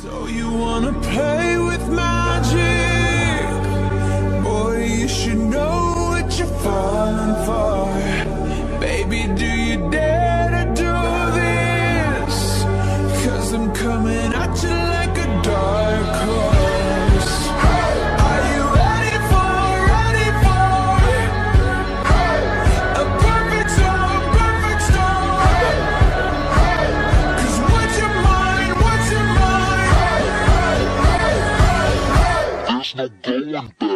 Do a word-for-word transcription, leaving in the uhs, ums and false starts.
So you wanna play with magic? Boy, you should know what you're falling for. Baby, do you dare to do this? Cause I'm coming at you like a dark horse. Are you ready for, ready for a perfect storm, perfect storm? Cause what's your mind, what's your mind? There's no going back.